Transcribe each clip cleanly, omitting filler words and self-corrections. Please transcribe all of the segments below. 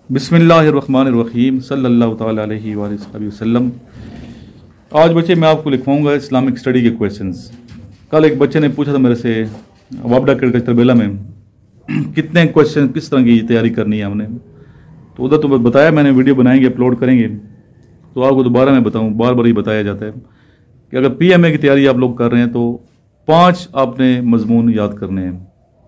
बिस्मिल्लाहिर्रहमानिर्रहीम सल्लल्लाहु ताला अलैहि वसल्लम। आज बच्चे मैं आपको लिखवाऊंगा इस्लामिक स्टडी के क्वेश्चंस। कल एक बच्चे ने पूछा था मेरे से वापडा क्रिकेट तरबेला में कितने क्वेश्चन किस तरह की तैयारी करनी है हमने, तो उधर तो बताया मैंने, वीडियो बनाएंगे अपलोड करेंगे। तो आपको दोबारा मैं बताऊँ, बार बार ही बताया जाता है कि अगर PMA की तैयारी आप लोग कर रहे हैं तो 5 आपने मजमून याद करने हैं,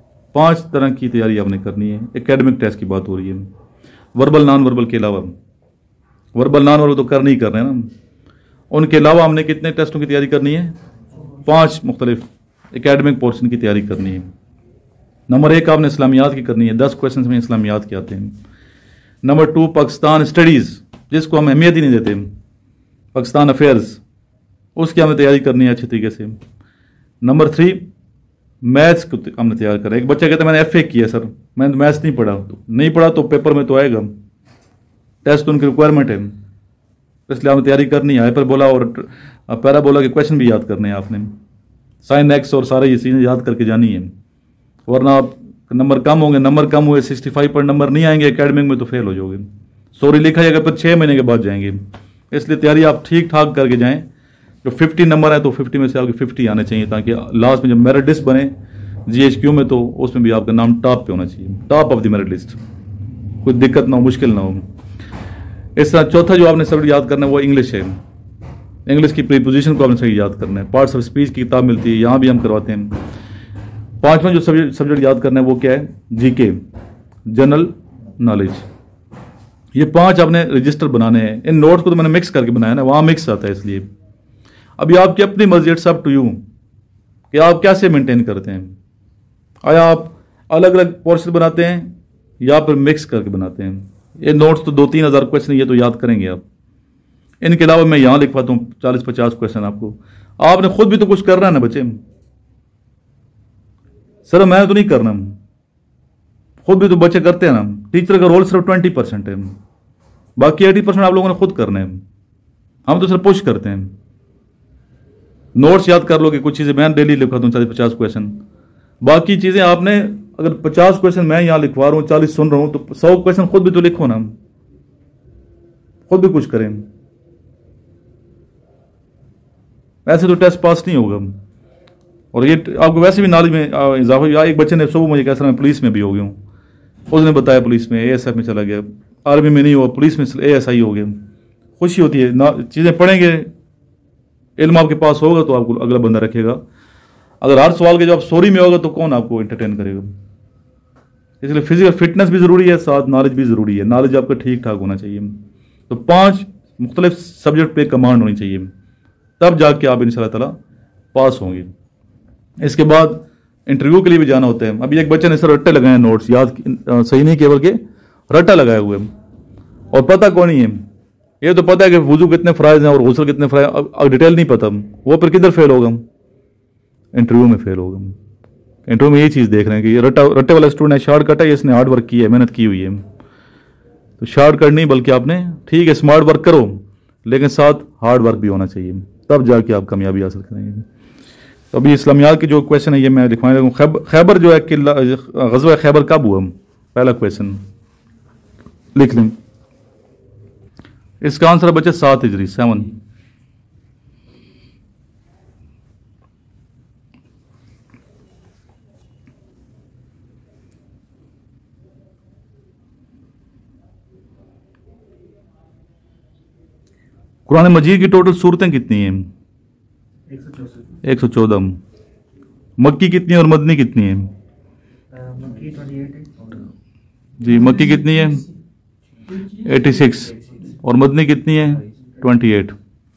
5 तरह की तैयारी आपने करनी है। एकेडमिक टेस्ट की बात हो रही है, वर्बल नॉन वर्बल के अलावा। वर्बल नॉन वर्बल तो कर नहीं कर रहे हैं ना, उनके अलावा हमने कितने टेस्टों की तैयारी करनी है? 5 मुख्तलिफ एकेडमिक पोर्शन की तैयारी करनी है। नंबर 1 आपने इस्लामियात की करनी है, 10 क्वेश्चन में इस्लामियात के आते हैं। नंबर 2 पाकिस्तान स्टडीज़, जिसको हम अहमियत ही नहीं देते, पाकिस्तान अफेयर्स, उसकी हमें तैयारी करनी है अच्छी तरीके से। नंबर 3 मैथ्स को हमने तैयार करा। एक बच्चा कहता है मैंने FA किया सर, मैंने मैथ्स नहीं पढ़ा। तो नहीं पढ़ा तो पेपर में तो आएगा, टेस्ट तो उनकी रिक्वायरमेंट है, इसलिए हमें तैयारी करनी है। हाइपरबोला और पैराबोला के क्वेश्चन भी याद करने हैं आपने, sin x और सारे ये चीज़ें याद करके जानी है, वरना आप नंबर कम होंगे। नंबर कम हुए 65 पर नंबर नहीं आएंगे एकेडमिक में तो फेल हो जाओगे। सॉरी लिखा जाएगा पर 6 महीने के बाद जाएंगे, इसलिए तैयारी आप ठीक ठाक करके जाएँ। जो 50 नंबर है तो 50 में से आपके 50 आने चाहिए, ताकि लास्ट में जब मेरिट लिस्ट बने GHQ में तो उसमें भी आपका नाम टॉप पे होना चाहिए, top of the merit list, कोई दिक्कत ना हो, मुश्किल ना हो। इस तरह चौथा जो आपने सब्जेक्ट याद करना है वो इंग्लिश है। इंग्लिश की प्रीपोजिशन को आपने सही याद करना है। पार्ट्स ऑफ स्पीच की किताब मिलती है, यहाँ भी हम करवाते हैं। 5वां जो सब्जेक्ट याद करना है वो क्या है? GK, general knowledge. ये 5 आपने रजिस्टर बनाने हैं। इन नोट्स को तो मैंने मिक्स करके बनाया ना, वहाँ मिक्स आता है, इसलिए अभी आपकी अपनी मर्जी, इट्स अप टू यू कि आप कैसे मेंटेन करते हैं। आया आप अलग अलग पोर्शन बनाते हैं या फिर मिक्स करके बनाते हैं। ये नोट्स तो 2-3 हज़ार क्वेश्चन ये तो याद करेंगे आप। इनके अलावा मैं यहाँ लिखवाता हूँ 40-50 क्वेश्चन आपको। आपने खुद भी तो कुछ करना है ना बच्चे। सर मैं तो नहीं करना, खुद भी तो बच्चे करते हैं ना। टीचर का रोल सिर्फ 20% है, बाकी 80% आप लोगों ने खुद करना है। हम तो सिर्फ पुश करते हैं। नोट्स याद कर लो कि कुछ चीज़ें मैं डेली लिखवाता हूँ 40-50 क्वेश्चन, बाकी चीज़ें आपने, अगर 50 क्वेश्चन मैं यहाँ लिखवा रहा हूँ, 40 सुन रहा हूँ, तो 100 क्वेश्चन खुद भी तो लिखो ना, खुद भी कुछ करें। ऐसे तो टेस्ट पास नहीं होगा। और ये आपको वैसे भी नॉलेज में इजाफा। या एक बच्चे ने सुबह मुझे कहा सर मैं पुलिस में भी हो गया हूँ, उसने बताया पुलिस में ASF में चला गया, आर्मी में नहीं हुआ, पुलिस में ASI हो गया। खुशी होती है, चीज़ें पढ़ेंगे, इल्म आपके पास होगा तो आपको अगला बंदा रखेगा। अगर हर सवाल के जवाब सॉरी में होगा तो कौन आपको एंटरटेन करेगा। इसलिए फिजिकल फिटनेस भी ज़रूरी है, साथ नॉलेज भी ज़रूरी है। नॉलेज आपका ठीक ठाक होना चाहिए। तो 5 मुख्तलिफ सब्जेक्ट पे कमांड होनी चाहिए, तब जाके आप इंशाअल्लाह ताला पास होंगे। इसके बाद इंटरव्यू के लिए भी जाना होता है। अभी एक बच्चे ने सर रट्टे लगाए, नोट्स याद सही नहीं केवल के रट्टा लगाए हुए, और पता कौन नहीं है। ये तो पता है कि वुजू कितने फ़राइज़ हैं और गुस्ल कितने फ़राइज़, अब डिटेल नहीं पता, वो फिर किधर फेल होगा? इंटरव्यू में फेल होगा। इंटरव्यू में ये चीज़ देख रहे हैं कि ये रट्टे वाला स्टूडेंट है, शॉर्टकट है, इसने हार्ड वर्क किया है, मेहनत की हुई है। तो शॉर्टकट नहीं, बल्कि आपने ठीक है स्मार्ट वर्क करो, लेकिन साथ हार्ड वर्क भी होना चाहिए, तब जाके आप कामयाबी हासिल करेंगे। तो अभी इस्लामियात की जो क्वेश्चन है ये मैं लिखवाने लगा। खैबर जो है किला, ग़ज़वा खैबर कब हुआ? पहला क्वेश्चन लिख लें। इसका आंसर बच्चे 7 हिजरी 7। कुरान मजीद की टोटल सूरतें कितनी हैं? 114। मक्की कितनी और मदनी कितनी है? जी मक्की कितनी है? 86 और मदनी कितनी है? 28।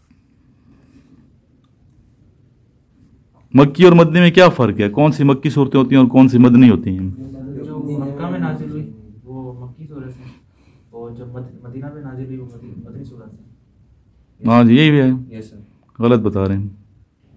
मक्की और मदनी में क्या फ़र्क है? कौन सी मक्की सूरतें होती हैं और कौन सी मदनी होती हैं? जो मक्का में नाजिल हुई वो मक्की सूरत है, और जो मदीना में नाजिल हुई वो मदनी सूरत है। हाँ जी, यही भी है। यस सर, गलत बता रहे हैं।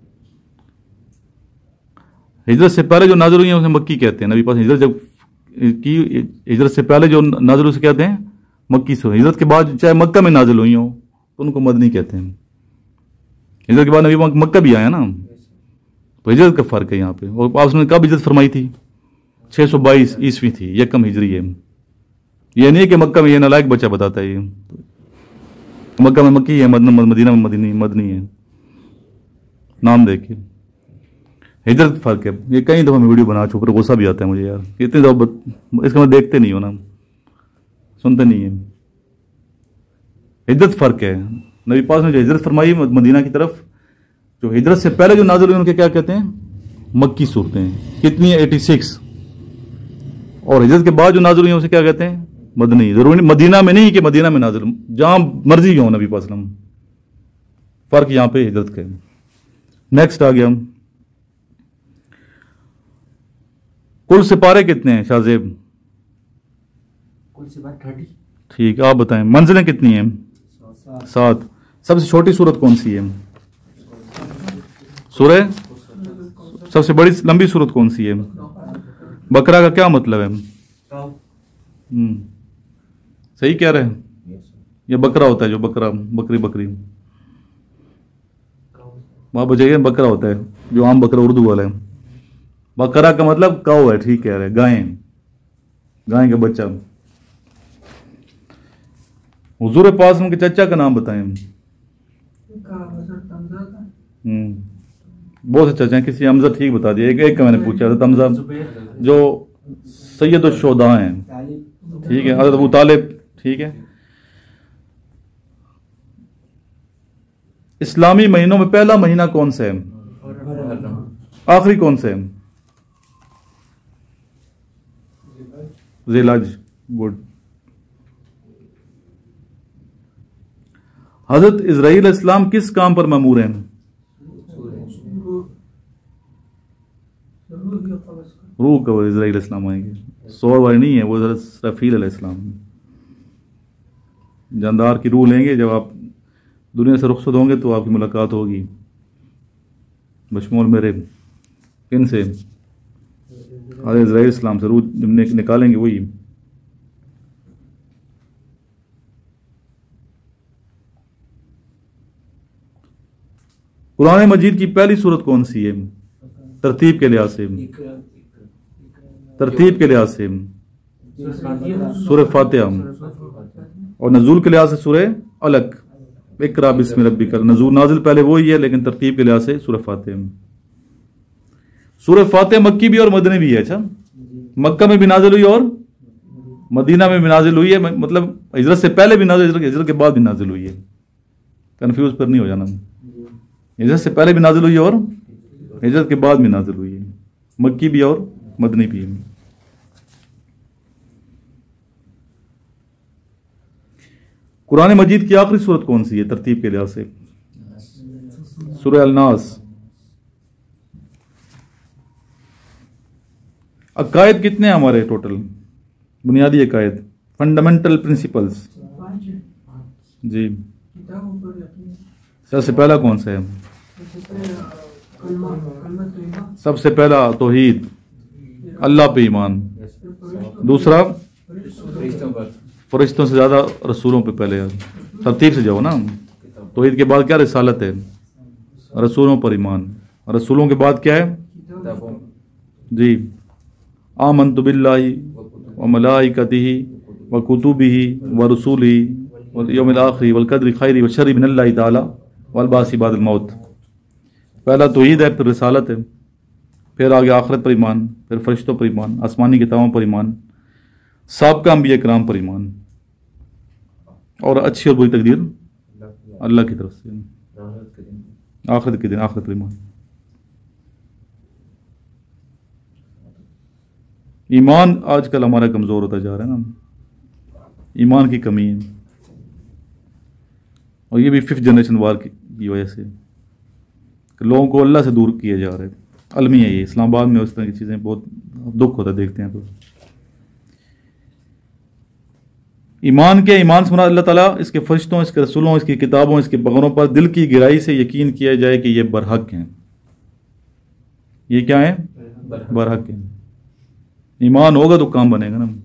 हिजरत से पहले जो नाजिल हुई है उसे मक्की कहते हैं। नबी पास हिजरत जब की, हिजरत से पहले जो नाजिल हुई उसे कहते हैं मक्की सूरत। हिजरत के बाद चाहे मक्का में नाजिल हुई हो तो उनको मदनी कहते हैं। हिजरत के बाद नबी मक्का भी आया ना, तो हिजरत का फ़र्क है यहाँ पे। और आपने कब हिजरत फरमाई थी? 622 ईस्वी थी, यकम हिजरी है। ये नहीं है कि मक्का में ये नालायक बच्चा बताता है, ये मक्का में मक्की है, मदीना में मदनी है, नाम देखिए। हिजरत फर्क है। ये कई दफ़ा मैं वीडियो बना चुका, पर गुस्सा भी आता है मुझे यार, इतनी दफ़ा इसका मैं देखते नहीं हो ना, सुनते नहीं है। हिजरत फर्क है। नबी पाक ने जो हिजरत फरमाई मदीना की तरफ, जो हिजरत से पहले जो नाज़िल हुई उनके क्या कहते हैं, मक्की सूरतें हैं। कितनी है? 86। और हिजरत के बाद जो नाज़िल हुई उसे क्या कहते हैं, मदनी। जरूरी मदीना में नहीं कि मदीना में नाज़िल, जहां मर्जी हो नबी पाक सल्लल्लाहु अलैहि वसल्लम, फर्क यहां पे हिजरत का। नेक्स्ट आ गया, कुल सिपारे कितने हैं शाहजेब? कुल सिपारे 30। ठीक, आप बताएं। मंजिलें कितनी हैं? 7। सबसे छोटी सूरत कौन सी है? सूरह। सबसे बड़ी लंबी सूरत कौन सी है? बकरा का क्या मतलब है? सही कह रहे हैं? ये बकरा होता है, जो बकरा, बकरी वहां बजाइए, बकरा होता है जो आम बकरा उर्दू वाला है। बकरा का मतलब काऊ है, ठीक कह रहे हैं, गाय का बच्चा। हुजूर पास उनके चचा का नाम बताएं। बहुत से चचा हैं, किसी हमजा ठीक बता दिया, एक का मैंने पूछा था, हमजा जो सैयद शोदा हैं, ठीक है, हज़रत अबू तालिब, ठीक है। इस्लामी महीनों में पहला महीना कौन सा है? आखिरी कौन सा है? ज़िलहज। गुड। हजरत इज़राइल इस्लाम किस काम पर ममूर हैं? रूह कब्र इज़राइल इस्लाम आएंगे, सौर वाले नहीं है वो, हजरत इसराफील अलैहिस्सलाम जानदार की रूह लेंगे। जब आप दुनिया से रुखसत होंगे तो आपकी मुलाकात होगी बशमूल मेरे किन से, हजरत इज़राइल इस्लाम से रूह निकालेंगे वही। कुरान मजीद की पहली सूरत कौन सी है तरतीब के लिहाज से? तरतीब के लिहाज से सूरह फातिहा, और नज़ूल के लिहाज से सूरह अलग, इक़रा बिस्मि रब्बिकल। नज़ूल नाजिल पहले वही है, लेकिन तरतीब के लिहाज से सूरह फातिहा। सूरह फातिहा मक्की भी और मदनी भी है। अच्छा, मक्का में भी नाजिल हुई और मदीना में भी नाजिल हुई है, मतलब हिजरत से पहले भी नाजिल, हिजरत के बाद भी नाजिल हुई है। कंफ्यूज पर नहीं हो जाना, हिजरत से पहले भी नाजिल हुई है और हिजरत के बाद भी नाजिल हुई है, मक्की भी और मदनी भी है। कुरान मजीद की आखिरी सूरत कौन सी है तरतीब के लिहाज से? सूरह अल-नास। अकायद कितने हैं हमारे टोटल? बुनियादी अकायद, फंडामेंटल प्रिंसिपल्स जी। सबसे पहला कौन सा है? सबसे पहला तौहीद, अल्लाह पे ईमान। दूसरा फरिश्तों से ज्यादा रसूलों पे, पहले तरतीब से जाओ ना। तौहीद के बाद क्या? रिसालत है, रसूलों पर ईमान। रसूलों के बाद क्या है जी? आमन्तु बिल्लाहि व मलाइकतिही व कुतुबिही व रसूलिही वल यौमिल आखिर वल कद्रि खैरि व शर्रि मिनल्लाहि तआला वल बासी बादल मौत। पहला तौहीद है, फिर रिसालत है, फिर आगे आखिरत पर ईमान, फिर फरिश्तों पर ईमान, आसमानी किताबों पर ईमान, साबका अंबिया किराम पर ईमान, और अच्छी और बुरी तकदीर अल्लाह की तरफ से, आखिरत के दिन आखिरत पर ईमान। ईमान आजकल हमारा कमज़ोर होता जा रहा है ना, ईमान की कमी है, और ये भी 5th जनरेशन वार की वजह से कि लोगों को अल्लाह से दूर किया जा रहा है। अलमी है ये, इस्लामाबाद में उस तरह की चीज़ें बहुत दुख होता है देखते हैं। तो ईमान के ईमान से मुराद अल्लाह ताला, इसके फरिश्तों, इसके रसूलों, इसकी किताबों, इसके पैगंबरों पर दिल की गहराई से यकीन किया जाए कि ये बरहक हैं। ये क्या है? बरहक हैं। ईमान होगा तो काम बनेगा ना।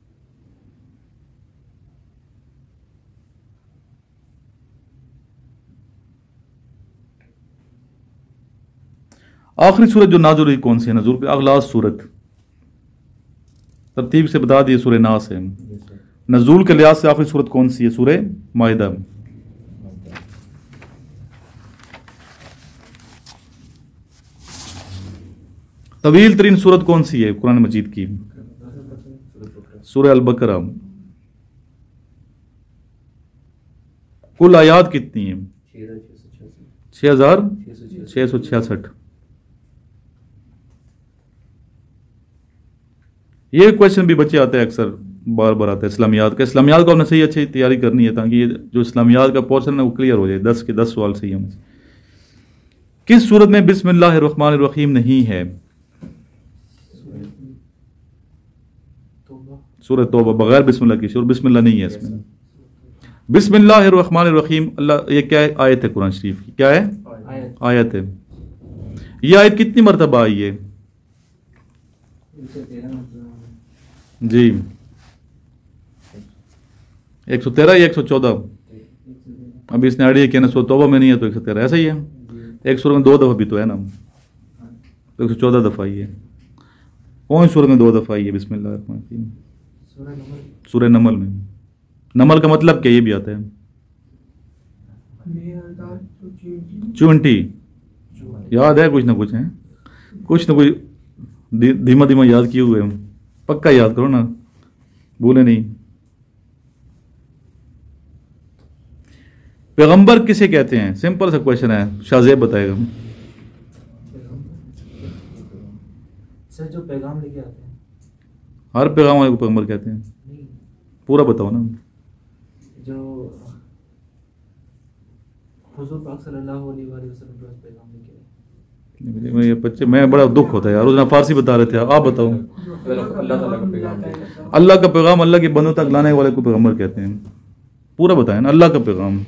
आखिरी सूरत जो नाज़िल हुई कौन सी है? नज़ूल पे अगलास सूरत, तरतीब से बता दिए, सूरह नास है। نزول کے لحاظ سے آخری صورت کون سی ہے؟ سورہ مائدہ. طویل ترین صورت کون سی ہے قرآن مجید کی؟ سورہ البقرہ. کل آیات کتنی ہیں؟ 6666. یہ کویشچن بھی بچے آتے ہیں اکثر، بار بار آتا ہے اسلامیات کا. اسلامیات کو ہم نے صحیح اچھی تیاری کرنی ہے تاکہ یہ جو اسلامیات کا پورشن ہے وہ کلیئر ہو جائے. 10 کے 10 سوال صحیح ہم سے. کس صورت میں بسم اللہ الرحمن الرحیم نہیں ہے؟ سورہ توبہ. بغیر بسم اللہ کی، بسم اللہ نہیں ہے اس میں. بسم اللہ الرحمن الرحیم، اللہ یہ کیا ہے؟ آیت ہے قرآن شریف کی. کیا ہے؟ آیت ہے. یہ آیت کتنی مرتبہ آئی ہے؟ جی 113 یا 114؟ ابھی اس نے آئیڈیا کیا نا سورہ توبہ میں نہیں ہے تو 113 ایسا ہی ہے. ایک سورہ میں 2 دفعہ بھی تو ہے نا، 114 دفعہ آئی ہے. کون سورہ میں 2 دفعہ آئی ہے بسم اللہ الرحمن الرحیم؟ سورہ نمل میں. نمل کا مطلب کیا یہ بھی آتا ہے؟ 20. یاد ہے کچھ نہ کچھ ہے، کچھ نہ کچھ دھیما دھیما یاد کیے ہوئے ہم. پکا یاد کرو نا، بھولے نہیں. پیغمبر کسے کہتے ہیں؟ سمپل سا کویشچن ہے، شاہ زیب بتائے گا. سر جو پیغام لے کے آتے ہیں، ہر پیغام والے کو پیغمبر کہتے ہیں. پورا بتاؤ نا. جو حضور پاک صلی اللہ علیہ وآلہ وسلم جو پیغام لے کے آئے. یہ بچے میں بڑا دکھ ہوتا ہے یار. اس فارسی بتا رہے تھے، آپ بتاؤ. اللہ کا پیغام اللہ کے بندوں تک لانے والے کو پیغمبر کہتے ہیں. پورا بتائیں نا. اللہ کا پیغام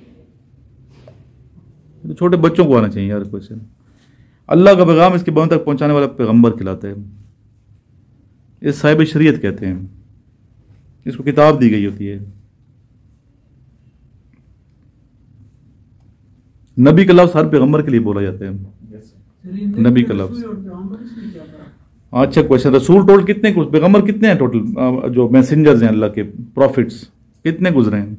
چھوٹے بچوں کو آنا چاہیے یار. کوشچن اللہ کا پیغام اس کے بندوں تک پہنچانے والا پیغمبر کہلاتا ہے. یہ صاحب شریعت کہتے ہیں. اس کو کتاب دی گئی ہوتی ہے. نبی کا لفظ ہر پیغمبر کے لیے بولا جاتا ہے. نبی کا لفظ. اچھا کوشچن، رسول ٹوٹل کتنے، پیغمبر کتنے ہیں ٹوٹل؟ جو میسنجرز ہیں اللہ کے، پروفٹس کتنے گزرے ہیں؟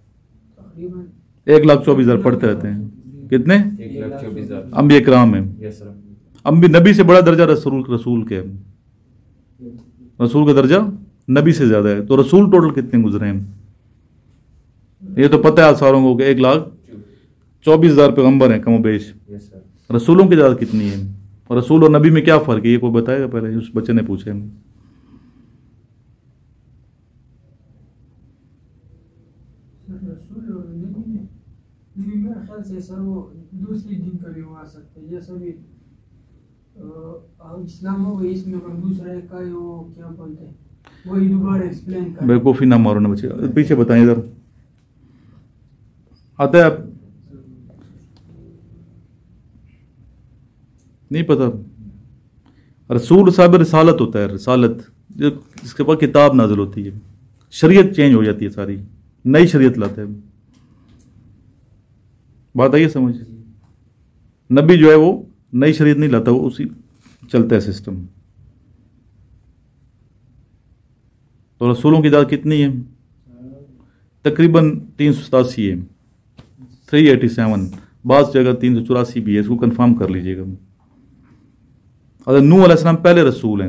1,24,000 پڑھتے رہتے ہیں. کتنے؟ 1,24,000 انبیاء کرام ہیں. نبی سے بڑا درجہ رسول کے، رسول کا درجہ نبی سے زیادہ ہے. تو رسول ٹوٹل کتنے گزرے ہیں؟ یہ تو پتہ ہے آپ ساروں کو کہ 1,24,000 پیغمبر ہیں کم و بیش. رسولوں کی تعداد کتنی ہے؟ اور رسول اور نبی میں کیا فرق ہے؟ یہ کوئی بتائے گا؟ پہلے اس بچے نے پوچھے. بیوقوفی نہ مارو نا بچے. پیچھے بتائیں ادھر آتا ہے. نہیں پتا. رسول صاحب رسالت ہوتا ہے. رسالت جس کے بعد کتاب نازل ہوتی ہے، شریعت چینج ہو جاتی ہے، ساری نئی شریعت لاتا ہے. بات آئیے سمجھ. نبی جو ہے وہ نئی شریعت نہیں لاتا، وہ اسی چلتا ہے سسٹم. تو رسولوں کی تعداد کتنی ہے؟ تقریباً 387 ہے. 387. بعض جگہ 384 بھی ہے. اس کو کنفرم کر لیجئے گا. حضرت نوح علیہ السلام پہلے رسول ہیں.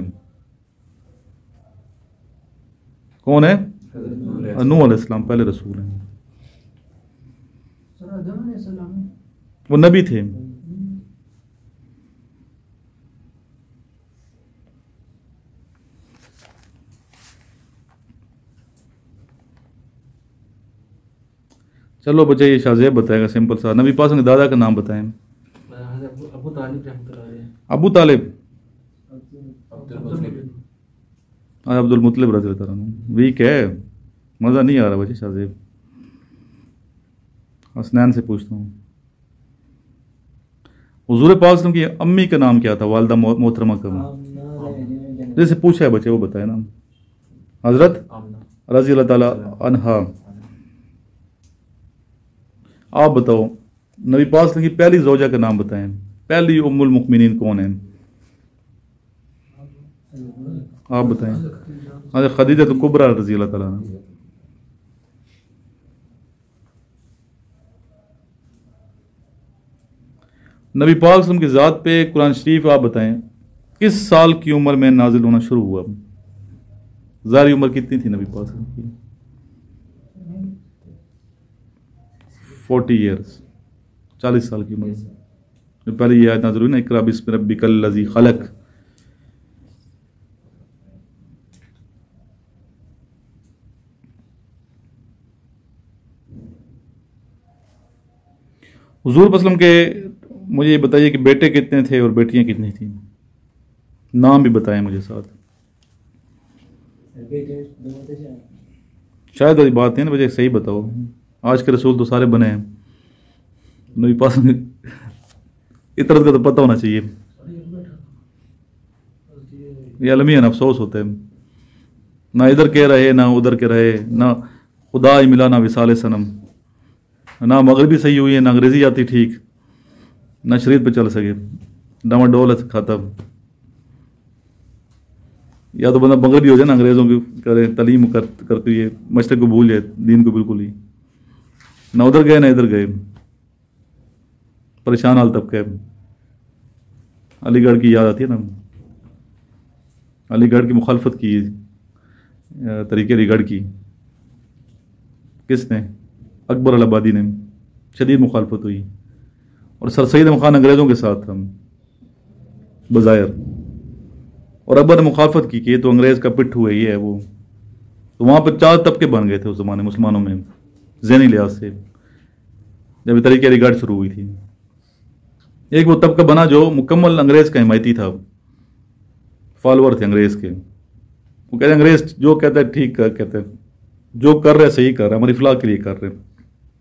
کون ہے؟ نوح علیہ السلام پہلے رسول ہیں. وہ نبی تھے. چلو بچے یہ شاہ زیب بتائے گا سمپل سا. نبی پاک کے دادا کا نام بتائیں. ابو طالب رحمۃ اللہ علیہ. ابو طالب عبد المطلب رضی اللہ عنہ. ویک ہے، مزہ نہیں آ رہا بچے. شاہ زیب حسنین سے پوچھتا ہوں. حضور پاک صلی اللہ علیہ وسلم کی امی کا نام کیا تھا؟ والدہ محترمہ کا جیسے پوچھا ہے بچے وہ بتائے نا. حضرت رضی اللہ تعالی عنہا. آپ بتاؤ نبی پاک صلی اللہ علیہ وسلم کی پہلی زوجہ کا نام بتائیں. پہلی ام المؤمنین کون ہیں؟ آپ بتائیں. حضرت خدیجہ کبریٰ رضی اللہ تعالیٰ عنہ. नबी पाक वसल्लम की ज़ात पे कुरान शरीफ आप बताएं किस साल की उम्र में नाजिल होना शुरू हुआ? ज़ाहिरी उम्र कितनी थी नबी पाक वसल्लम की? 40 ईयर्स, 40 साल की उम्र। जो पहले ये आयत नाज़िल हुई ना, इक़रा बिस्मि रब्बिकल लज़ी खलक़, हुज़ूर वसल्लम के मुझे ये बताइए कि बेटे कितने थे और बेटियां कितनी थी? नाम भी बताएं मुझे साथ। शायद वही बात है ना, मुझे सही बताओ। आज के रसूल तो सारे बने हैं, नबी पास इतरत का तो पता होना चाहिए। ये अलमियन अफसोस होते हैं, ना इधर के रहे ना उधर के रहे, ना खुदा ही मिला ना विसाल सनम, ना मगरबी सही हुई है ना अंग्रेजी आती ठीक, ना शरीयत पे चल सके, डामाडोल खाता। या तो बंदा मगरबी हो जाए ना, अंग्रेज़ों की करे तालीम करते हुए मशरक़ को भूल जाए, दीन को बिल्कुल ही। ना उधर गए ना इधर गए, परेशान हाल तबका है। अलीगढ़ की याद आती है ना, अलीगढ़ की मुखालफत की, तरीके अलीगढ़ की किसने? अकबर अल-आबादी ने। शदीद मुखालफत हुई और सर सैयद अहमद खान अंग्रेज़ों के साथ हम बज़ाहिर, और अकबर ने मुखालफत की कि ये तो अंग्रेज़ का पिट्ठू है, ये है वो। तो वहाँ पर 4 तबके बन गए थे उस ज़माने मुसलमानों में, ज़हनी लिहाज से, जब तरीके अलीगढ़ शुरू हुई थी। एक वो तबका बना जो मुकम्मल अंग्रेज़ का हिमायती था, फॉलोअर थे अंग्रेज़ के। वो कहते हैं अंग्रेज़ जो कहता है ठीक कहते हैं, जो कर रहे सही कर रहे हैं, हमारी फलाह के लिए कर रहे हैं।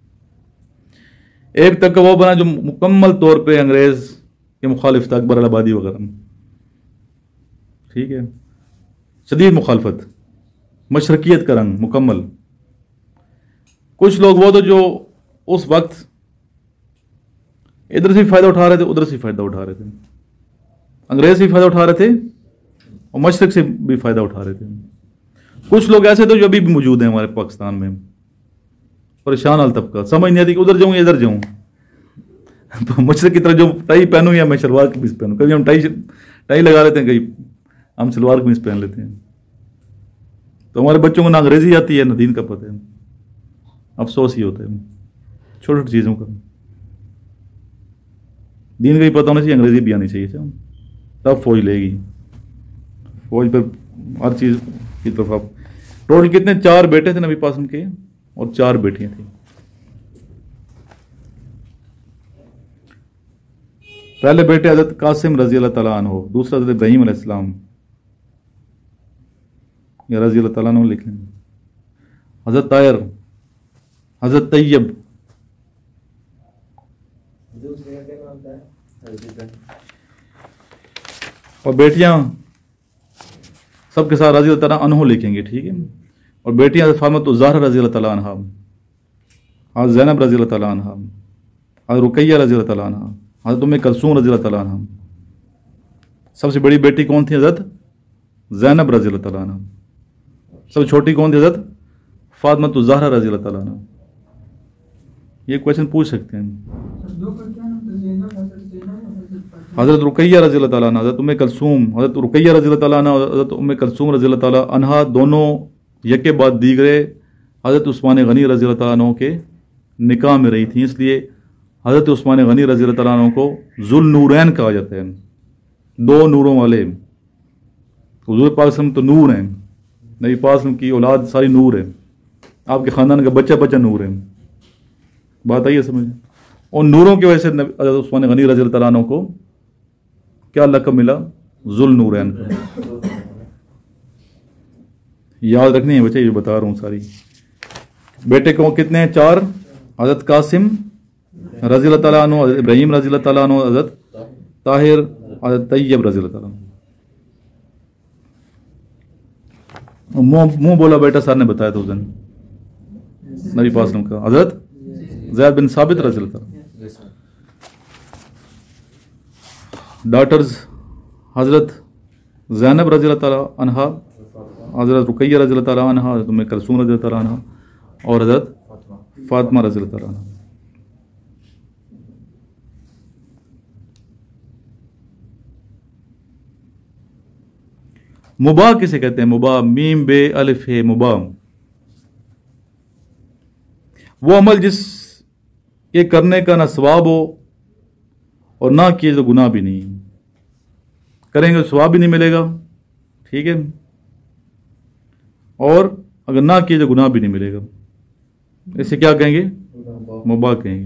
एक तबका वो बना जो मुकम्मल तौर पे अंग्रेज़ के मुखालिफ था, अकबर अल-आबादी वगैरह, ठीक है, शदीद मुखालफत, मशरकियत का रंग मुकम्मल। कुछ लोग वो तो जो उस वक्त इधर से भी फ़ायदा उठा रहे थे, उधर से भी फ़ायदा उठा रहे थे, अंग्रेज़ से भी फ़ायदा उठा रहे थे और मशरक से भी फ़ायदा उठा रहे थे। कुछ लोग ऐसे थे जो अभी भी मौजूद हैं हमारे पाकिस्तान में, परेशान हाल तबका, समझ नहीं आती कि उधर जाऊँ या इधर जाऊँ। मशरक की तरह जो टाई पहनूँ या मैं शलवार कमीज पहनूँ। कभी हम टाई लगा लेते हैं, कहीं हम सलवार कमीज पहन लेते हैं। तो हमारे बच्चों को ना अंग्रेजी आती है ना दीन का पता है। अफसोस ही होता है छोटी छोटी चीज़ों का। दीन का ही पता होना चाहिए, अंग्रेजी भी आनी चाहिए, तब फौज लेगी। फौज पर हर चीज़ की तरफ आप। टोटल कितने? 4 बेटे थे नबी पाक के और 4 बेटियां थी। पहले बेटे हज़रत कासिम रजी अल्लाह तआला अन्हु, दूसरा हज़रत इब्राहीम अलैहिस्सलाम, या रजी अल्लाह तआला अन्हु लिख लें। हज़रत ताहिर, हज़रत तैयब, और बेटियां सबके साथ रजी अल्लाह तआला अन्हु लिखेंगे, ठीक है। और बेटियां हज़रत फातिमा ज़हरा रजी अल्लाह तआला अन्हा, हज़रत ज़ैनब रजी अल्लाह तआला अन्हा, हज़रत रुकैया रजी अल्लाह तआला अन्हा, हज़रत उम्मे कुलसूम रजी अल्लाह तआला अन्हा। सबसे बड़ी बेटी कौन थी? हज़रत ज़ैनब रजी अल्लाह तआला अन्हा। सबसे छोटी कौन थी? हज़रत फातिमा ज़हरा रजी अल्लाह तआला अन्हा। ये क्वेश्चन पूछ सकते हैं। हज़रत रुकैया रज़ी अल्लाह ताला अन्हा, हज़रत उम्मे कुलसूम, हज़रत रुकैया रज़ी अल्लाह ताला अन्हा, हज़रत उम्मे कुलसूम रज़ी अल्लाह ताला अन्हा, दोनों यके बाद दीगरे हज़रत उस्मान गनी रज़ी अल्लाह ताला अन्हु के निकाह में रही थी। इसलिए हज़रत उस्मान गनी रज़ी अल्लाह ताला अन्हु को ज़ुल नूरैन कहा जाता है, 2 नूरों वाले। हुज़ूर पाक सल्लल्लाहु अलैहि वसल्लम तो नूर हैं, नबी पाक सल्लल्लाहु अलैहि वसल्लम की औलाद सारी नूर है, आपके ख़ानदान का बच्चा बच्चा नूर है। बात आई है समझ? और नूरों की वजह से हज़रत उस्मान गनी रज़ी अल्लाह ताला अन्हु को क्या लक़ब मिला? ज़ुल नूरैन का। याद रखनी है बच्चे, ये बता रहा हूँ सारी। बेटे को कितने हैं? 4। हज़रत कासिम रज़ी अल्लाह ताला अन्हु, हज़रत इब्राहीम रज़ी अल्लाह ताला अन्हु, हज़रत ताहिर, हज़रत तैयब रज़ी अल्लाह ताला अन्हु। मुंह बोला बेटा सर ने बताया था उस दिन नबी पाक सल्लल्लाहु अलैहि वसल्लम का, हज़रत ज़ैद बिन साबित रज़ी अल्लाह ताला। डॉटर्स हज़रत ज़ैनब रज़ी अल्लाह ताला अन्हा, हज़रत रुकैया रज़ी अल्लाह ताला अन्हा, हज़रत उम्मे कुलसूम रज़ी अल्लाह ताला अन्हा, और हज़रत फातिमा रज़ी अल्लाह ताला अन्हा। मुबाह किसे कहते हैं? मुबाह, मीम बे अलिफ है, मुबाह वो अमल जिस के करने का ना सवाब हो और ना किए तो गुनाह भी नहीं, करेंगे तो सवाब भी नहीं मिलेगा, ठीक है, और अगर ना किए तो गुनाह भी नहीं मिलेगा। इसे क्या कहेंगे? मुबाह कहेंगे।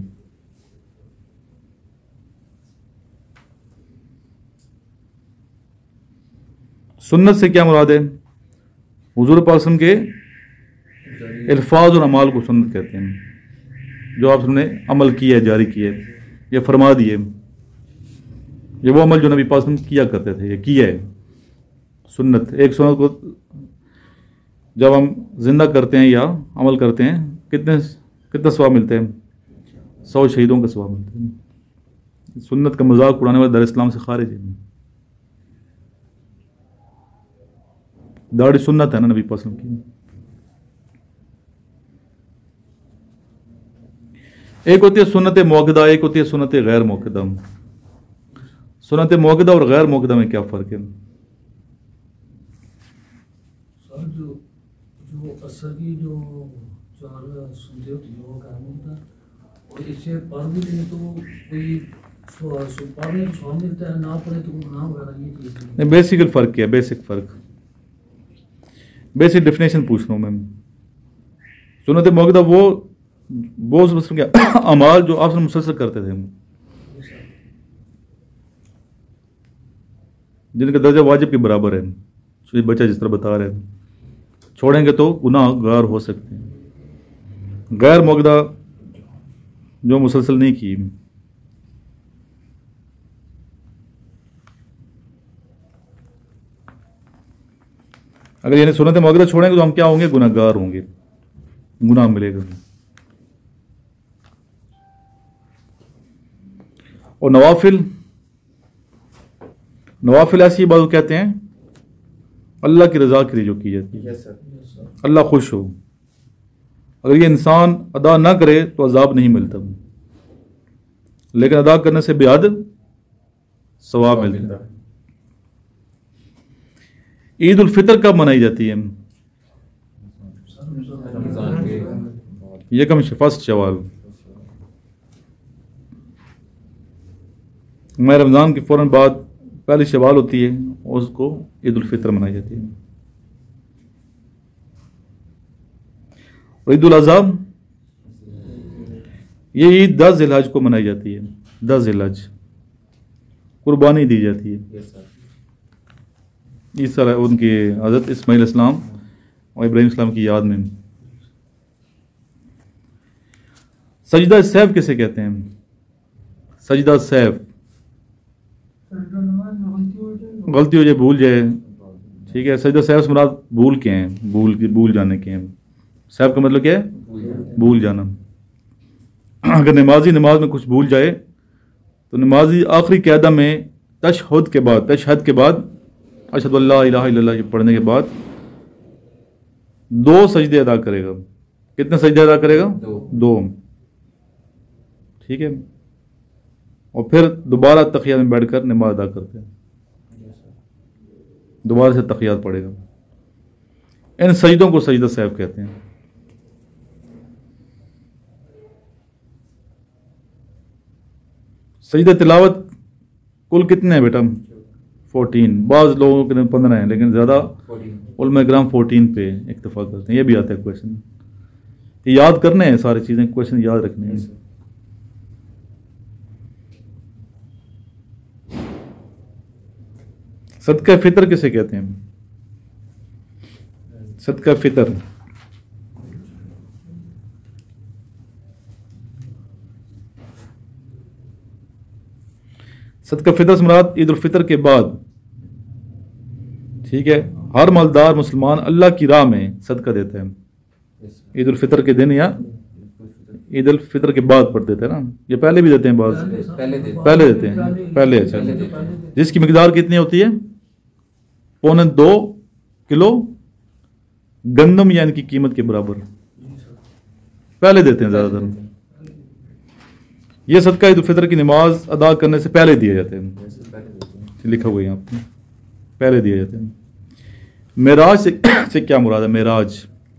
सुन्नत से क्या मुराद है? हुजूर पाक सल्लल्लाहु अलैहि वसल्लम के अल्फाज और अमाल को सुन्नत कहते हैं, जो आप सबने अमल किया है, जारी किया है, ये फरमा दिए, ये वो अमल जो नबी पाक सल्लल्लाहु अलैहि वसल्लम किया करते थे, ये किया है सुन्नत। एक सुन्नत को जब हम जिंदा करते हैं या अमल करते हैं, कितना सवाब मिलते हैं? 100 शहीदों का सवाब मिलता है। सुन्नत का मजाक उड़ाने वाले दर इस्लाम से खारिज है। दाढ़ी सुन्नत है ना नबी पाक सल्लल्लाहु अलैहि वसल्लम की। एक होती है सुन्नत मुअक्कदा, एक होती है सुन्नत गैर मुअक्कदा। सुन्नत मुअक्कदा और गैर मुअक्कदा में क्या फ़र्क है? सर जो असर की जो 4 सुनते होती है वो काम होता है, और इससे पढ़ भी लें तो कोई पढ़ने को स्वाब मिलता है, ना पढ़े तो गुनाह वगैरह, ये चीज़ नहीं, बेसिकल फ़र्क क्या है? बेसिक फ़र्क, बेसिक डेफिनेशन पूछ रहा हूँ मैं। सुन्नत मुअक्कदा वो क्या अमाल जो आप मुसलसल करते थे, जिनका दर्जा वाजिब के बराबर है, तो बच्चा जिस तरह बता रहे हैं, छोड़ेंगे तो गुनाहगार हो सकते हैं। गैर मुअक्कदा जो मुसलसल नहीं की, अगर यानी सुन्नत मुअक्कदा छोड़ेंगे तो हम क्या होंगे? गुनाहगार होंगे, गुनाह मिलेगा। और नवाफिल ऐसी इबादत कहते हैं अल्लाह की रजा के लिए जो की जाती है, अल्लाह खुश हो। अगर ये इंसान अदा ना करे तो अजाब नहीं मिलता, लेकिन अदा करने से बेहद सवाब मिलता है। ईद उल फितर कब मनाई जाती है? यकम फर्स्ट शवाल। मैं रमज़ान के फ़ौरन बाद पहली शवाल होती है, उसको ईद उल फितर मनाई जाती है। और ईद उल अज़हा, ये ईद 10 ज़िलहज को मनाई जाती है। 10 ज़िलहज कुर्बानी दी जाती है इस तरह उनके हज़रत इस्माइल इस्लाम और इब्राहिम इस्लाम की याद में। सजदा सैफ किसे कहते हैं? सजदा सैफ, गलती हो जाए, भूल जाए, ठीक है। सजदा सैफ से मुराद भूल के हैं, भूल जाने के हैं। सैफ का मतलब क्या है? भूल जाना। अगर नमाजी नमाज में कुछ भूल जाए तो नमाजी आखिरी क़यादा में तशहद के बाद अशहदु अल्ला इलाहा इल्लल्लाह पढ़ने के बाद 2 सजदे अदा करेगा। कितने सजदे अदा करेगा? 2, ठीक है। और फिर दोबारा तखियात में बैठकर नमाज अदा करते हैं, दोबारा से तखियात पढ़ेगा। इन सजदों को सजदा सैफ कहते हैं। सजदा तिलावत कुल कितने हैं बेटा? 14। बाज़ लोगों के 15 हैं, लेकिन ज़्यादा उलमा किराम 14 पे इक्तफा करते हैं। ये भी आता है क्वेश्चन, याद करने हैं सारी चीज़ें, क्वेश्चन याद रखने हैं। सदका फितर किसे कहते हैं? सदका फितर, सदका फितर से मुराद ईद उल फितर के बाद, ठीक है, हर मालदार मुसलमान अल्लाह की राह में सदका देता है। ईद उल फितर के दिन या ईद उल फितर के बाद पढ़ देते हैं ना, ये पहले भी देते हैं, बाद पहले देते हैं, पहले। अच्छा, जिसकी मिकदार कितनी होती है? 2.25 किलो गंदम, या इनकी कीमत के बराबर पहले देते हैं ज़्यादातर। ये सदका ईद उल फितर की नमाज अदा करने से पहले दिए जाते हैं, लिखा हुआ है यहाँ पे, पहले दिए जाते हैं। معراج سے کیا مراد ہے؟ معراج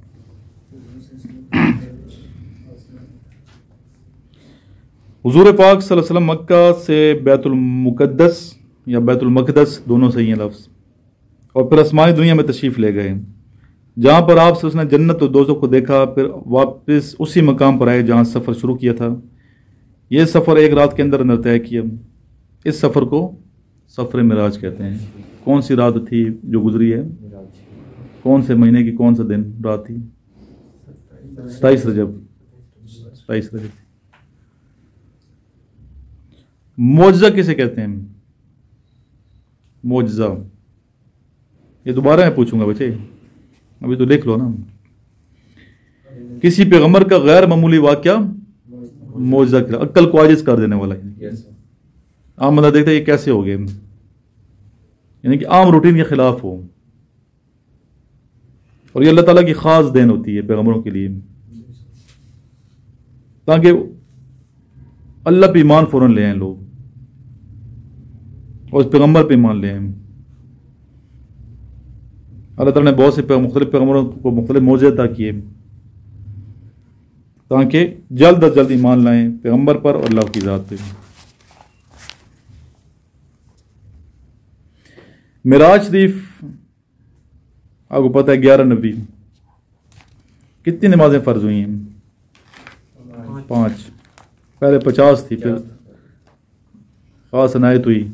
حضور پاک صلی اللہ علیہ وسلم مکہ سے بیت المقدس یا بیت المقدس دونوں صحیح ہیں لفظ، اور پھر آسمانی دنیا میں تشریف لے گئے، جہاں پر آپ سے اس نے جنت و دوزخ کو دیکھا، پھر واپس اسی مقام پر آئے جہاں سفر شروع کیا تھا۔ یہ سفر ایک رات کے اندر اندر طے کیا۔ اس سفر کو سفر معراج کہتے ہیں۔ کون سی رات تھی جو گزری ہے؟ کون سے مہینے کی کون سا دن رات تھی؟ 27 رجب۔ 27 رجب۔ معجزہ کسے کہتے ہیں؟ معجزہ یہ دوبارہ میں پوچھوں گا بچے، ابھی تو لکھ لو نا۔ کسی پیغمبر کا غیر معمولی واقعہ معجزہ کیا، عقل کو عاجز کر دینے والا ہے۔ عام بندہ دیکھتا ہے یہ کیسے ہو گئے، یعنی کہ عام روٹین کے خلاف ہو، اور یہ اللہ تعالیٰ کی خاص دین ہوتی ہے پیغمبروں کے لیے، تاکہ اللہ پہ ایمان فوراً لے آئیں لوگ اور اس پیغمبر پہ ایمان لے آئیں۔ اللہ تعالیٰ نے بہت سے مختلف پیغمبروں کو مختلف معجزے عطا کیے تاکہ جلد از جلد ایمان لائیں پیغمبر پر اور اللہ کی ذات پہ۔ معراج شریف آپ کو پتہ ہے 11 نبی، کتنی نمازیں فرض ہوئی ہیں؟ 5۔ پہلے 50 تھی، پھر خاص عنایت ہوئی۔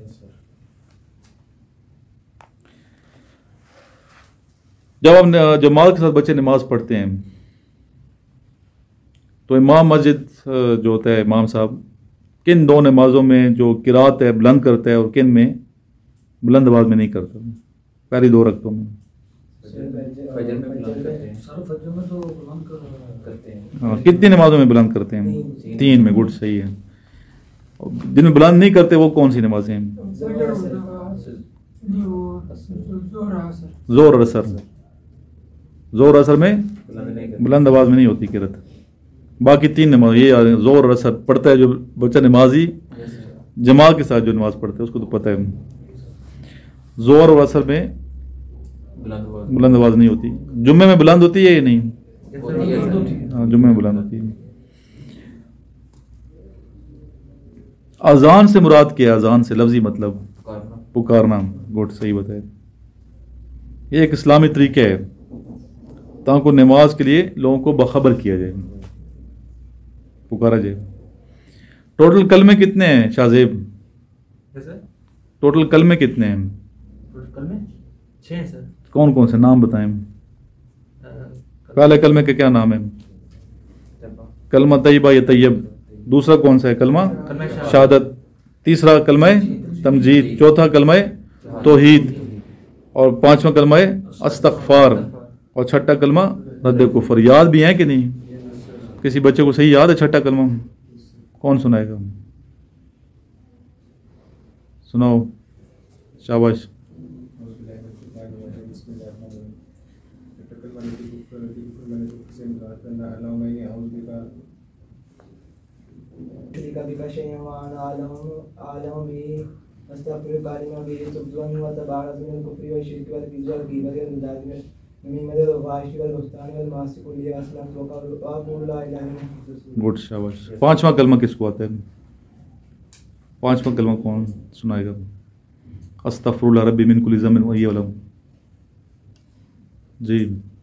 جب ہم جماعت کے ساتھ بچے نماز پڑھتے ہیں تو امام مسجد جو ہوتا ہے امام صاحب کن 2 نمازوں میں جو قرات ہے بلند کرتا ہے اور کن میں بلند آواز میں نہیں کرتا؟ پہلی 2 رکعتوں میں ہاں، کتنی نمازوں میں بلند کرتے ہیں؟ 3 میں۔ گڈ، صحیح ہے۔ جن میں بلند نہیں کرتے وہ کون سی نمازیں ہیں؟ زور اور اثر۔ زور اثر میں بلند آواز میں نہیں ہوتی قرات۔ باقی 3 نماز یہ زور اور اثر پڑھتا ہے جو بچہ نمازی جماعت کے ساتھ جو نماز پڑھتا ہے اس کو تو پتہ ہے۔ زور اور اثر میں بلند آواز نہیں ہوتی۔ جمعے میں بلند ہوتی ہے یا نہیں؟ ہاں، جمعے میں بلند ہوتی ہے۔ اذان سے مراد کیا؟ اذان سے لفظی مطلب پکارنا۔ گڈ، صحیح بتایا۔ یہ ایک اسلامی طریقہ ہے تاکہ نماز کے لیے لوگوں کو باخبر کیا جائے، پکارا جائے۔ ٹوٹل کلمے کتنے ہیں شاہ زیب؟ ٹوٹل کلمے کتنے ہیں؟ 6 سر۔ کون کون سے نام بتائیں؟ پہلے کلمے کا کیا نام ہے؟ کلمہ طیبہ یا طیب۔ دوسرا کون سا ہے؟ کلمہ شہادت۔ تیسرا کلمہ تمجید۔ چوتھا کلمہ توحید، اور 5واں کلمہ استغفار، اور 6ٹھا کلمہ رد کفر۔ یاد بھی ہیں کہ نہیں؟ کسی بچے کو صحیح یاد ہے 6ٹھا کلمہ؟ کون سنائے گا؟ سناؤ، شاباش۔ گڈ، شاباش۔ 5واں کلمہ کس کو آتا ہے؟ 5واں کلمہ کون سنائے گا؟ استغفر اللہ ربی من کل ذنب وہی علم۔ جی،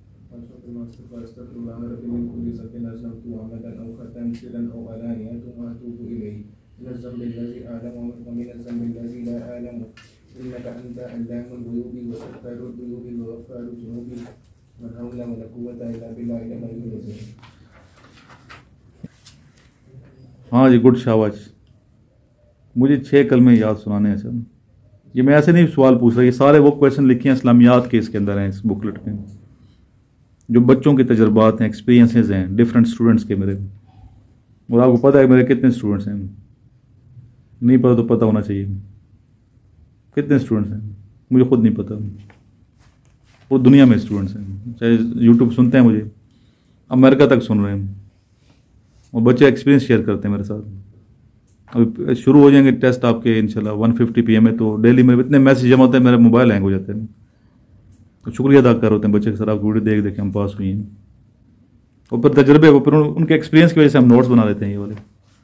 ہاں جی، گڈ، شاباش۔ مجھے 6 کلمے یاد سنانے ہیں سر۔ یہ میں ایسے نہیں سوال پوچھ رہا، یہ سارے وہ کویشچن لکھے ہیں اسلامیات کے، اس کے اندر ہیں، اس بکلٹ میں، جو بچوں کے تجربات ہیں، ایکسپیرینسز ہیں ڈفرینٹ اسٹوڈنٹس کے میرے، اور آپ کو پتہ ہے میرے کتنے اسٹوڈنٹس ہیں؟ نہیں پتہ تو پتہ ہونا چاہیے کتنے اسٹوڈنٹس ہیں، مجھے خود نہیں پتہ۔ وہ دنیا میں اسٹوڈنٹس ہیں، چاہے یوٹیوب سنتے ہیں مجھے، امریکہ تک سن رہے ہیں، اور بچے ایکسپیرینس شیئر کرتے ہیں میرے ساتھ۔ ابھی شروع ہو جائیں گے ٹیسٹ آپ کے انشاءاللہ 1:50 PM میں، تو ڈیلی میرے اتنے میسیج جمع ہوتے ہیں میرے موبائل ہینگ ہو جاتے ہیں۔ تو شکریہ ادا کر ہوتے ہیں بچے کے سر آپ ویڈیو دیکھ کے ہم پاس ہوئی ہیں، اور پھر تجربے وہ پھر ان کے ایکسپیرینس کی وجہ سے ہم نوٹس بنا لیتے ہیں. یہ والے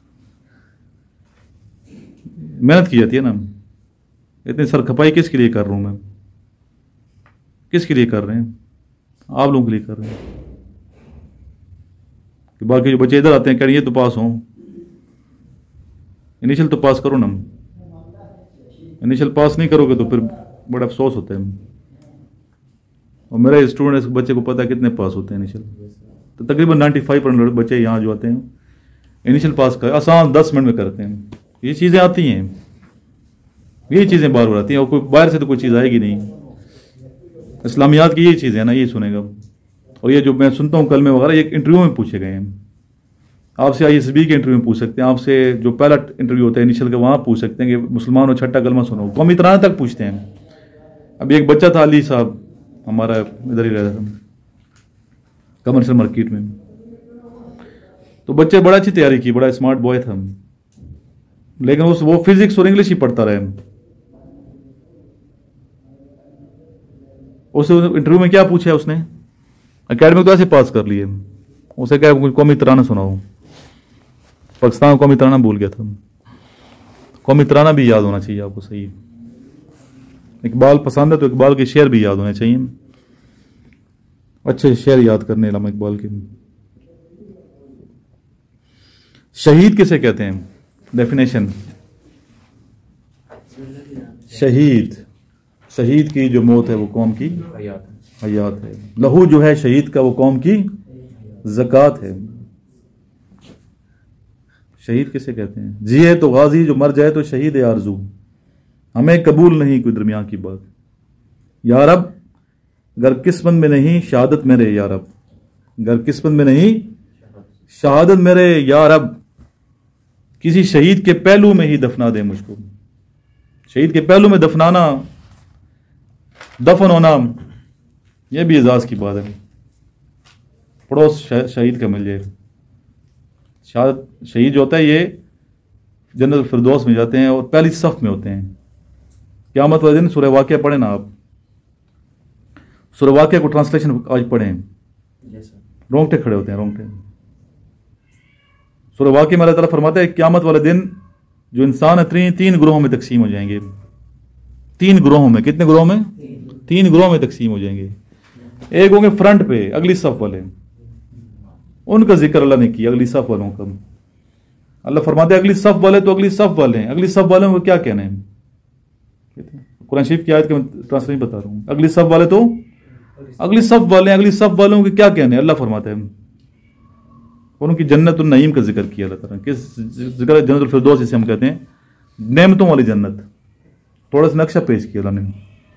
محنت کی جاتی ہے نا. اتنی سر کھپائی کس کے لیے کر رہا ہوں میں؟ کس کے لیے کر رہے ہیں؟ آپ لوگوں کے لیے کر رہے ہیں. کہ باقی جو بچے ادھر آتے ہیں کہہ رہے ہیں یہ تو پاس ہوں، انیشل تو پاس کرو نا. انیشل پاس نہیں کرو گے تو پھر بڑا افسوس ہوتا ہے. اور میرا اسٹوڈنٹ بچے کو پتا ہے کتنے پاس ہوتے ہیں انیشل، تو تقریباً 95% بچے یہاں جو آتے ہیں انیشل پاس کر آسان 10 منٹ میں کرتے ہیں. یہ چیزیں آتی ہیں، یہی چیزیں بار بار آتی ہیں، اور کوئی باہر سے تو کوئی چیز آئے گی نہیں. اسلامیات کی یہی چیزیں ہیں نا، یہی سنے گا. اور یہ جو میں سنتا ہوں کلمے وغیرہ یہ انٹرویو میں پوچھے گئے ہیں. آپ سے ISB کے انٹرویو میں پوچھ سکتے ہیں، آپ سے جو پہلا انٹرویو ہوتا ہے انیشل کا وہاں پوچھ سکتے ہیں کہ مسلمان ہو چھٹا کلمہ سنو. قومی ترانہ تک پوچھتے ہیں. ابھی ایک بچہ تھا علی صاحب ہمارا ادھر ہی رہتا تھا کمرشل مارکیٹ میں، تو بچے بڑا اچھی تیاری کی، بڑا اسمارٹ بوائے تھا، لیکن وہ فزکس اور انگلش ہی پڑھتا رہے. اسے انٹرویو میں کیا پوچھا اس نے؟ اکیڈمک تو ایسے پاس کر لیے. اسے کہا قومی ترانہ سناؤ. پاکستان قومی ترانہ بھول گیا تھا. قومی ترانہ بھی یاد ہونا چاہیے آپ کو. صحیح اقبال پسند ہے تو اقبال کے شعر بھی یاد ہونے چاہیے. اچھے شعر یاد کرنے علامہ اقبال کے. شہید کسے کہتے ہیں؟ ڈیفینیشن. شہید کی جو موت ہے وہ قوم کی حیات ہے. لہو جو ہے شہید کا وہ قوم کی زکوٰۃ ہے. شہید کسے کہتے ہیں؟ جیے تو غازی، جو مر جائے تو شہید آرزو. ہمیں قبول نہیں کوئی درمیان کی بات. یا رب گر قسمت میں نہیں شہادت میرے یا رب، گر قسمت میں نہیں شہادت میرے یا رب، کسی شہید کے پہلو میں ہی دفنا دے مجھ کو. شہید کے پہلو میں دفنانا، دفن ہونا، یہ بھی اعزاز کی بات ہے. پڑوس شہید کا مل جائے. شہید جو ہوتا ہے یہ جنت الفردوس میں جاتے ہیں اور پہلی صف میں ہوتے ہیں. قیامت والے دن سورہ واقعہ پڑھیں نا آپ. سورہ واقعہ کو ٹرانسلیشن آج پڑھیں، رونگٹے کھڑے ہوتے ہیں، رونگٹے. سورہ واقعہ میں اللہ تعالیٰ فرماتا ہے قیامت والے دن جو انسان ہے 3 گروہوں میں تقسیم ہو جائیں گے. 3 گروہوں میں. کتنے گروہوں میں؟ 3 گروہوں میں تقسیم ہو جائیں گے. ایک ہوں گے فرنٹ پہ اگلی صف والے، ان کا ذکر اللہ نے کیا. اگلی صف والوں کا اللہ فرماتے ہیں اگلی صف والے تو اگلی صف والے ہیں. اگلی صف والوں کو کیا کہنا ہے؟ قرآن شریف کی آیت کے میں ٹرانسلیشن بتا رہا ہوں. اگلی صف والے تو اگلی صف والے ہیں. اگلی صف والوں کے کیا کہنے ہیں؟ اللہ فرماتا ہے ان کی جنت النعیم کا ذکر کیا اللہ تعالیٰ. کس ذکر ہے؟ جنت الفردوس جسے ہم کہتے ہیں، نعمتوں والی جنت. تھوڑا سا نقشہ پیش کیا اللہ نے.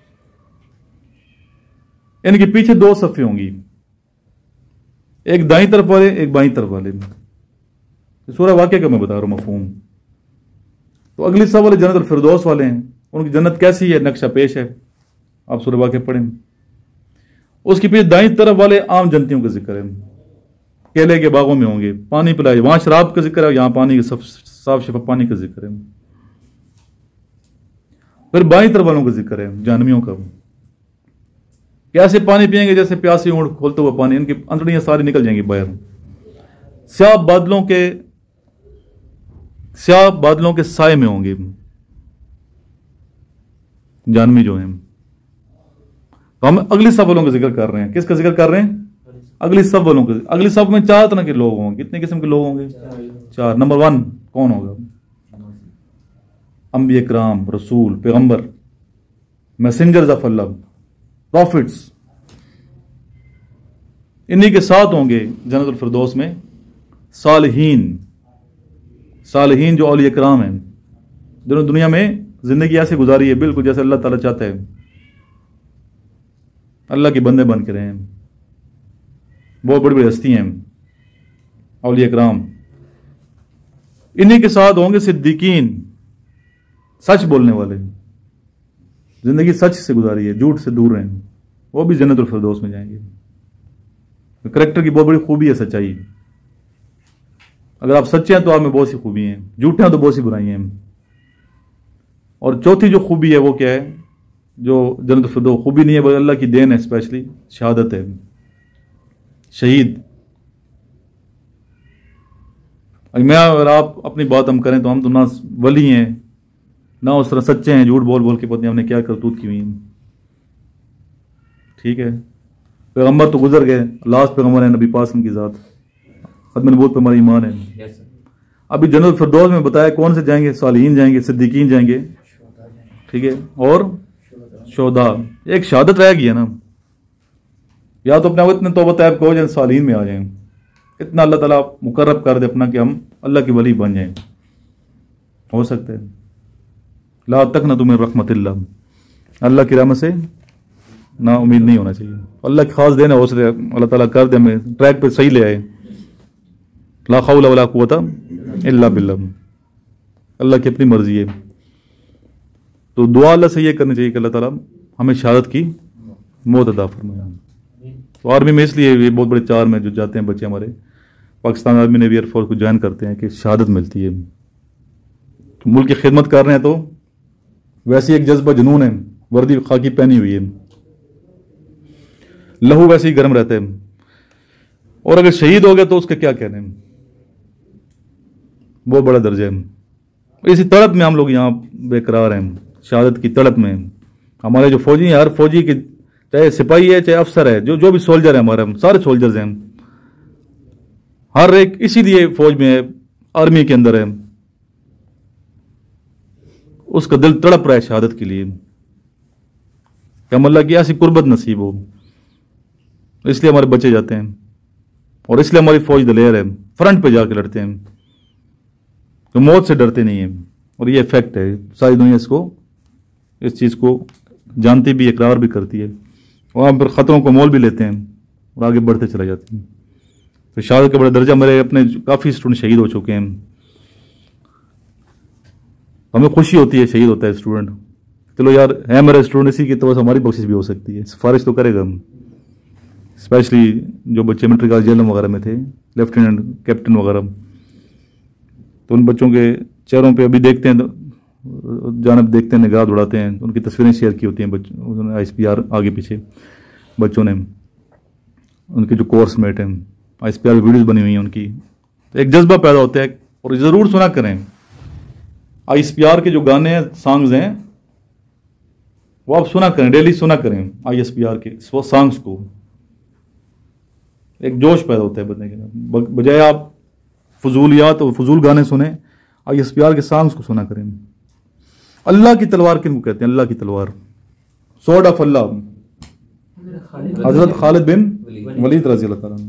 ان کے پیچھے 2 صفیں ہوں گی، ایک دائیں طرف والے ایک بائیں طرف والے. سورہ واقعہ کا میں بتا رہا ہوں مفہوم. تو اگلی صف والے جنت الفردوس والے ہیں. ان کی جنت کیسی ہے؟ نقشہ پیش ہے، آپ سورہ واقعہ پڑھیں. اس کے پیچھے دائیں طرف والے عام جنتیوں کا ذکر ہے. کیلے کے باغوں میں ہوں گے، پانی پلائے. وہاں شراب کا ذکر ہے، یہاں پانی کا صاف شفاف پانی کا ذکر ہے. پھر بائیں طرف والوں کا ذکر ہے، جہنمیوں کا. کیسے پانی پیئیں گے؟ جیسے پیاسی اونٹ کھولتے ہوئے پانی، ان کی اندڑیاں ساری نکل جائیں گی باہر. سیاہ بادلوں کے سائے میں ہوں گے جہنمی جو ہیں. تو ہم اگلی صف والوں کا ذکر کر رہے ہیں. کس کا ذکر کر رہے ہیں؟ اگلی صف والوں کا. اگلی صف میں 4 طرح کے لوگ ہوں گے. کتنے قسم کے لوگ ہوں گے؟ 4. نمبر 1 کون ہوگا؟ انبیاء کرام، رسول، پیغمبر، میسنجرز آف اللہ، پروفٹس. انہی کے ساتھ ہوں گے جنت الفردوس میں صالحین جو اولیاء کرام ہیں، جنہوں نے دنیا میں زندگی ایسے گزاری ہے بالکل جیسے اللہ تعالیٰ چاہتا ہے. اللہ کے بندے بن کے رہے ہیں. بہت بڑی بڑی ہستی ہیں اولیاء کرام. انہی کے ساتھ ہوں گے صدیقین، سچ بولنے والے، زندگی سچ سے گزاری ہے، جھوٹ سے دور ہیں. وہ بھی جنت الفردوس میں جائیں گے. کریکٹر کی بہت بڑی خوبی ہے سچائی. اگر آپ سچے ہیں تو آپ میں بہت سی خوبی ہیں، جھوٹے ہیں تو بہت سی برائیاں ہیں. اور چوتھی جو خوبی ہے وہ کیا ہے؟ جو जन्नत फिरदौस खूबी नहीं है बल्कि अल्लाह की देन है, स्पेशली शहादत है, शहीद। मैं अगर आप अपनी बात हम करें तो हम तो ना वली हैं ना उस तरह सच्चे हैं, झूठ बोल बोल के पता नहीं हमने क्या करतूत की हुई है। ठीक है, पैगम्बर तो गुजर गए, लास्ट पैगम्बर है नबी पासम की ज़ात, खत्म नबूवत पे हमारा ईमान है। अभी जन्नत फिरदौस में बताया कौन से जाएंगे, सालिहीन जाएंगे, सिद्दीकीन जाएंगे, ठीक है, और शोदा। एक शहादत रह गई है ना, या तो अपने इतने तौबा तैब को जाए सालिहीन में आ जाएं, इतना अल्लाह ताला मुकर्रब कर दे अपना कि हम अल्लाह की वली बन जाएं, हो सकता है। ला तक न तुम्हें रहमतिल्लाह, अल्लाह की रहमत से ना उम्मीद नहीं होना चाहिए। अल्लाह की खास देना हौसले अल्लाह ताला कर दे, हमें ट्रैक पे सही ले आए। ला खौला वला कुव्वता इल्ला बिल्लाह, अल्लाह की अपनी मर्जी है। तो दुआ अल्लाह से ये करनी चाहिए कि अल्लाह ताला हमें शहादत की मौत अता फरमाए। तो आर्मी में इसलिए ये बहुत बड़े चार में जो जाते हैं बच्चे हमारे पाकिस्तान आर्मी नेवी एयरफोर्स को ज्वाइन करते हैं कि शहादत मिलती है। तो मुल्क की खिदमत कर रहे हैं तो वैसे एक जज्बा जुनून है, वर्दी खाकी पहनी हुई है, लहू वैसे ही गर्म रहता है। और अगर शहीद हो गया तो उसके क्या कहने, बहुत बड़ा दर्जा है। इसी तड़प में हम लोग यहाँ बेकरार हैं, शहादत की तड़प में। हमारे जो फौजी हैं, हर फौजी के चाहे सिपाही है चाहे अफसर है, जो भी सोल्जर है हमारे, सारे सोल्जर्स हैं, हर एक इसीलिए फौज में है, आर्मी के अंदर है, उसका दिल तड़प रहा है शहादत के लिए कि हम अल्लाह की ऐसी कुर्बत नसीब हो। इसलिए हमारे बच्चे जाते हैं और इसलिए हमारी फौज दलेर है, फ्रंट पे जाके लड़ते हैं, तो मौत से डरते नहीं हैं। और ये फैक्ट है, सारी दुनिया इसको, इस चीज़ को जानती भी, इकरार भी करती है, और हम फिर ख़तरों को मोल भी लेते हैं और आगे बढ़ते चले जाते हैं। तो शहादत का बड़ा दर्जा, मेरे अपने काफ़ी स्टूडेंट शहीद हो चुके हैं, हमें खुशी होती है शहीद होता है स्टूडेंट, चलो यार है मेरा स्टूडेंट, इसी की तो बस हमारी बख्शिश भी हो सकती है, सिफारिश तो करेगा हम। स्पेशली जो बच्चे मिलिट्री कॉलेज जेल वगैरह में थे, लेफ्टिनेंट कैप्टन वगैरह, तो उन बच्चों के चेहरों पे अभी देखते हैं, जानब देखते हैं, निगाह उड़ाते हैं, उनकी तस्वीरें शेयर की होती हैं बच्चों, ISPR आगे पीछे बच्चों ने, उनके जो कोर्स मेट हैं, ISPR वीडियोज़ बनी हुई हैं उनकी, तो एक जज्बा पैदा होता है। और ज़रूर सुना करें ISPR के जो गाने हैं, सॉन्ग्स हैं, वो आप सुना करें, डेली सुना करें ISPR के सॉन्ग्स को, एक जोश पैदा होता है बंदे के अंदर। बजाय आप फजूलियात और फजूल गाने सुने, ISPR के सॉन्ग्स को सुना करें। अल्लाह की तलवार किनको कहते हैं? अल्लाह की तलवार, स्वॉर्ड ऑफ अल्लाह, हजरत खालिद बिन वलीद रजी अल्लाह ताला।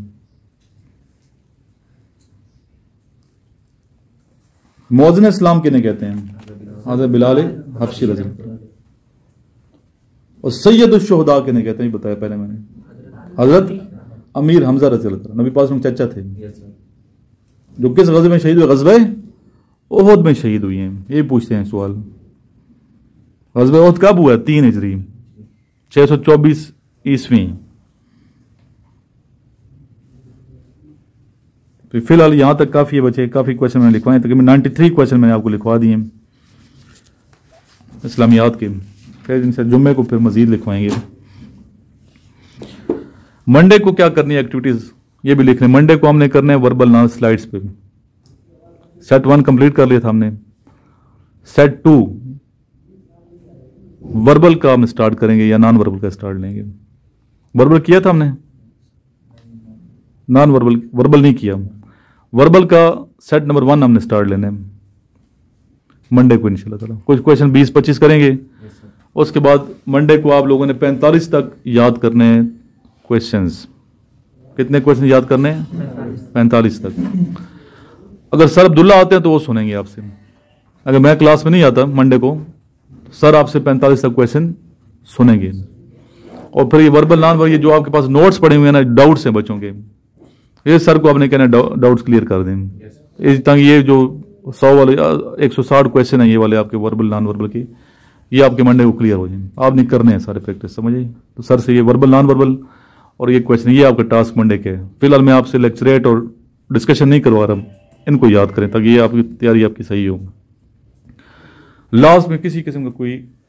मौज़िन इस्लाम किन्हें कहते हैं? हजरत बिलाल हबशी रजी अल्लाह ताला। और सैयद शुहदा किन्हें कहते हैं? बताया पहले मैंने, हजरत अमीर हमजा रजी अल्लाह ताला, नबी पास में चाचा थे, जो किस गज़वे में शहीद हुए? गज़वे ओहद में शहीद हुई हैं। ये पूछते हैं सवाल, गज़वे ओहद कब हुआ? 3 हिजरी 624 ईस्वी। तो फिलहाल यहाँ तक काफ़ी है बच्चे, काफ़ी क्वेश्चन मैंने लिखवाए, तकरीबन 93 क्वेश्चन मैंने आपको लिखवा दिए इस्लामियात के। फिर इनसे जुम्मे को फिर मज़ीद लिखवाएंगे। मंडे को क्या करनी है एक्टिविटीज़, ये भी लिख रहे हैं। मंडे को हमने करना है वर्बल नॉन स्लाइड्स पे। सेट 1 कंप्लीट कर लिया था हमने, सेट 2 वर्बल का हम स्टार्ट करेंगे या नॉन वर्बल का स्टार्ट लेंगे? वर्बल किया था हमने, नॉन वर्बल वर्बल नहीं किया। वर्बल का सेट नंबर 1 हमने स्टार्ट लेना है मंडे को इंशाल्लाह ताला। कुछ क्वेश्चन 20-25 करेंगे, उसके बाद मंडे को आप लोगों ने 45 तक याद करने हैं क्वेश्चंस। कितने क्वेश्चन याद करने हैं? 45 तक। अगर सर अब्दुल्ला आते हैं तो वो सुनेंगे आपसे, अगर मैं क्लास में नहीं आता मंडे को, सर आपसे 45 तक क्वेश्चन सुनेंगे। और फिर ये वर्बल नॉन वर्बल, ये जो आपके पास नोट्स पड़े हुए हैं ना, डाउट्स हैं बच्चों के, ये सर को आपने कहना डाउट्स क्लियर कर दें, ताकि ये जो 100 वाले 160 क्वेश्चन है ये वाले आपके वर्बल नॉन वर्बल के, ये आपके मंडे को क्लियर हो जाए। आपने करने हैं सारे प्रैक्टिस, समझिए। तो सर से ये वर्बल नॉन वर्बल और ये क्वेश्चन, ये आपका टास्क मंडे के है। फिलहाल मैं आपसे लेक्चरेट और डिस्कशन नहीं करवा रहा, इनको याद करें ताकि ये आपकी तैयारी आपकी सही हो। लास्ट में किसी किस्म का कोई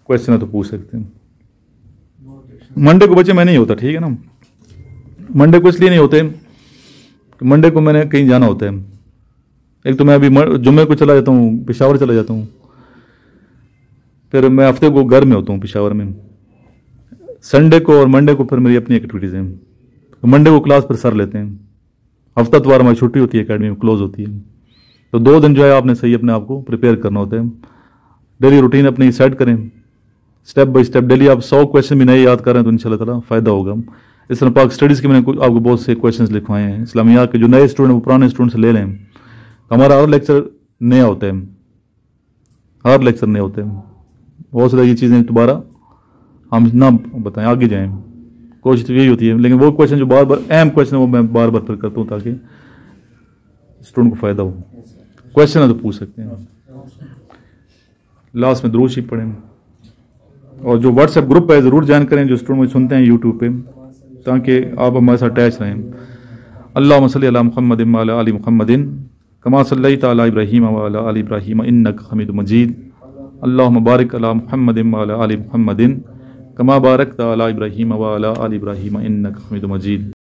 क्वेश्चन है तो पूछ सकते हैं। मंडे को बच्चे मैं नहीं होता, ठीक है ना। मंडे को इसलिए नहीं होते कि मंडे को मैंने कहीं जाना होता है। एक तो मैं अभी जुम्मे को चला जाता हूँ, पेशावर चला जाता हूँ, फिर मैं हफ्ते को घर में होता हूँ पेशावर में। संडे को और मंडे को फिर मेरी अपनी एक्टिविटीज़ हैं। तो मंडे को क्लास पर सर लेते हैं, हफ्ता तो हमारी छुट्टी होती है, एकेडमी में क्लोज होती है। तो 2 दिन जो है आपने सही अपने आप को प्रिपेयर करना होता है। डेली रूटीन अपनी सेट करें, स्टेप बाय स्टेप। डेली आप 100 क्वेश्चन भी नए याद कर रहे हैं तो इंशाल्लाह ताला फ़ायदा होगा। इस तरह पाक स्टडीज़ के मैंने आपको बहुत से क्वेश्चंस लिखवाए हैं। इस्लामियात के जो नए स्टूडेंट वो पुराने स्टूडेंट से ले लें। हमारा हर लेक्चर नया होता है, हर लेक्चर नया होता है। बहुत सारी ये चीज़ें दोबारा हम ना बताएं, आगे जाएं, कोशिश तो यही होती है। लेकिन वो क्वेश्चन जो बार बार अहम क्वेश्चन है वो मैं बार बार फिर करता हूँ ताकि स्टूडेंट को फ़ायदा हो। क्वेश्चन है तो पूछ सकते हैं। लास्ट में दुरूद शरीफ पढ़ें और जो व्हाट्सएप ग्रुप है ज़रूर ज्वाइन करें जो स्टूडेंट मुझे सुनते हैं यूट्यूब पे, ताकि आप हमारे साथ अटैच रहें। अल्लाहुम्मा सल्ली अला मुहम्मदिन व अला आलि मुहम्मदिन कमा सल्लैता अला इब्राहीम व अला आलि इब्राहीम इन्नका हमीदुम मजीद। अल्लाहुम्मा बारिक अला मुहम्मदिन व अला आलि मुहम्मदिन कमा बारकता अला इब्राहीम व अला आलि इब्राहीम इन्नका हमीदुम मजीद।